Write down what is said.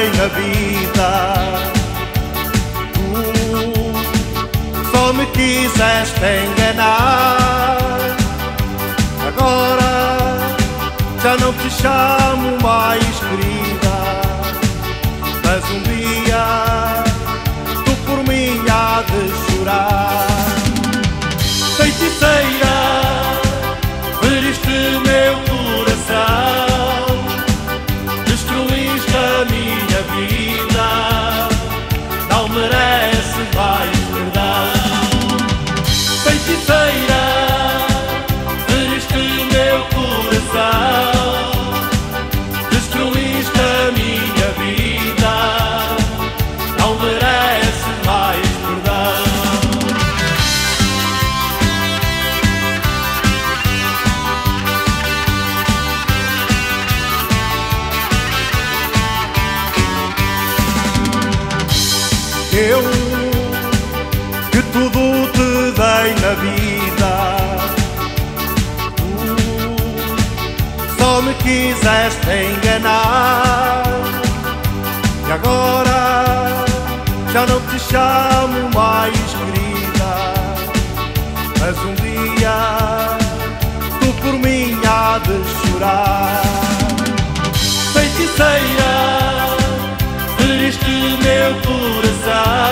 dei na vida. Tu só me quiseste enganar. Agora já não te chamo mais querida, mas um dia tu por mim há de chorar. Feiticeira, feriste meu coração, destruíste a minha vida, não merece mais perdão. Feiticeira, feriste meu coração, destruíste a minha vida, não merece mais perdão. Eu, que tudo te dei na vida, tu só me quiseste enganar. E agora já não te chamo mais querida, mas um dia tu por mim há de chorar. Feiticeira, feriste meu coração,